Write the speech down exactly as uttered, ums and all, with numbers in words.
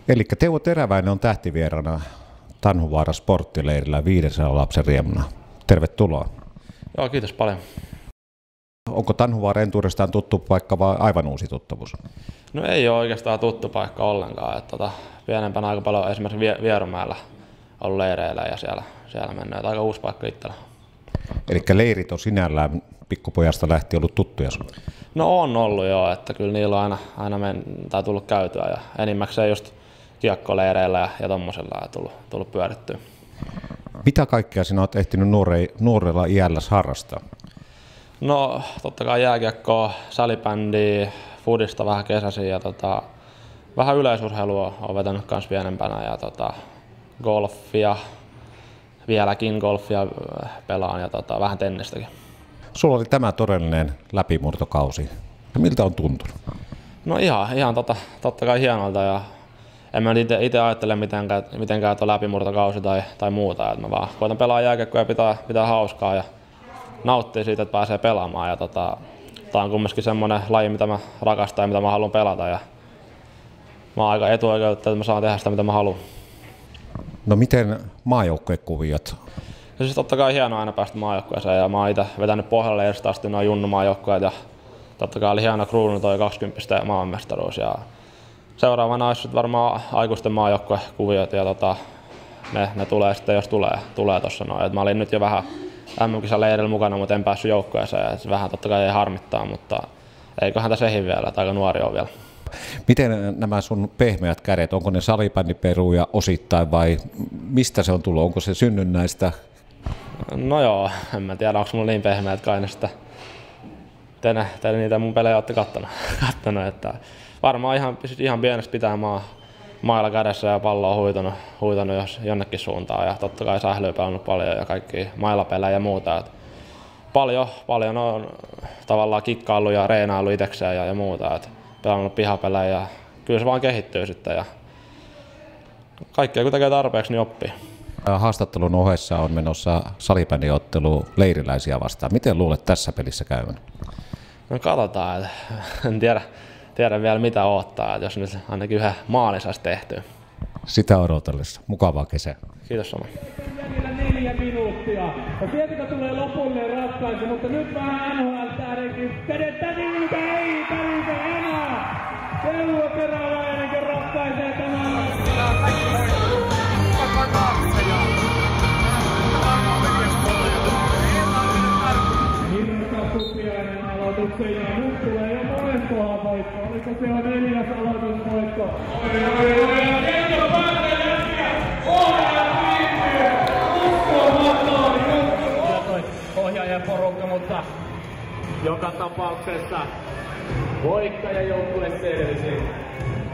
Eli Teuvo Teräväinen on tähtivierana Tanhuvaara sporttileirillä viidensadan lapsen riemuna. Tervetuloa. Joo, kiitos paljon. Onko Tanhuvaara entuudestaan tuttu paikka vai aivan uusi tuttavuus? No ei ole oikeastaan tuttu paikka ollenkaan. Että tota, pienempänä aika paljon esimerkiksi Vierumäellä ollut leireillä ja siellä, siellä mennyt. Että aika uusi paikka itsellä. Eli leirit on sinällään pikkupojasta lähtien ollut tuttuja sinulle? No on ollut joo, että kyllä niillä on aina, aina men, tai tullut käytyä ja enimmäkseen just kiekkoleireillä ja, ja tommosella tullut, tullut pyörittyä. Mitä kaikkea sinä olet ehtinyt nuore, nuorella iälläsi harrastaa? No totta kai jääkiekkoa, salibändiä, fudista vähän kesäisin ja tota, vähän yleisurheilua olen vetänyt kans pienempänä ja tota, golfia, vieläkin golfia pelaan ja tota, vähän tennistäkin. Sulla oli tämä todellinen läpimurtokausi. Ja miltä on tuntunut? No ihan, ihan tota, totta kai hienolta ja en mä itse ajattele mitenkään, mitenkään että on läpimurtokausi tai, tai muuta. Et mä vaan koitan pelaa jääkiekkoa ja pitää, pitää hauskaa ja nauttia siitä, että pääsee pelaamaan. Ja tota, tää on kumminkin semmoinen laji, mitä mä rakastan ja mitä mä haluan pelata. Ja mä oon aika etuoikeutettu, että mä saan tehdä sitä, mitä mä haluan. No miten maajoukkuekuviot? Ja siis totta kai hienoa aina päästä maajoukkueeseen ja mä oon itse vetänyt pohjalle edestä asti noin junnumaajoukkueet ja totta kai oli hieno kruunu toi kaksikymmentä maailmanmestaruus ja seuraavana olisi varmaan aikuisten maajoukkuekuviot ja tota, ne, ne tulee sitten jos tulee, tulee tossa noin. Et mä olin nyt jo vähän M M-kisaleirillä mukana, mutta en päässyt joukkueeseen. Et vähän totta kai ei harmittaa, mutta eiköhän tässä ehdi vielä, että aika nuori on vielä. Miten nämä sun pehmeät kädet, onko ne salibändiperuja osittain vai mistä se on tullut? Onko se synnynnäistä? No joo, en mä tiedä, onko mulla niin pehmeät kai ne sitä. Te, ne, te niitä mun pelejä olette kattonut, kattonut että varmaan ihan, ihan pienestä pitää maa, mailla kädessä ja pallo on huitanut, huitanut jos jonnekin suuntaan ja totta kai sählyä pelannut paljon ja kaikki mailapelejä ja muuta. Et paljon, paljon on tavallaan kikkailu ja reenailu itsekseen ja, ja muuta. Et pelannut pihapelejä ja kyllä se vaan kehittyy sitten ja kaikkea kun tekee tarpeeksi, niin oppii. Haastattelun ohessa on menossa salibändiottelu leiriläisiä vastaan. Miten luulet tässä pelissä käyvän? No katsotaan, että en tiedä, tiedä vielä mitä odottaa, että jos nyt ainakin yhden maalin saisi tehtyä. Sitä odotellessa. Mukavaa kesää. Kiitos samoin. Neljä minuuttia. Ja sieltä tulee lopullinen ratkaisu, mutta nyt vähän N H L-tähdenkin. Kädettä niitä ei päritä enää. Teuvo Teräväinenkin ratkaisee tämän. Hirka Supiainen aloituksen ja nyt tulee jo monen kohan voitto. Oliko se jo neljäs aloitusvoitto? Oi, oi, oi, ja Kenjo Parrelevia! Ohjaaja viityy! Uskomaton! Ja toi ohjaajan porukka, mutta joka tapauksessa voittaja joukkue selvisi.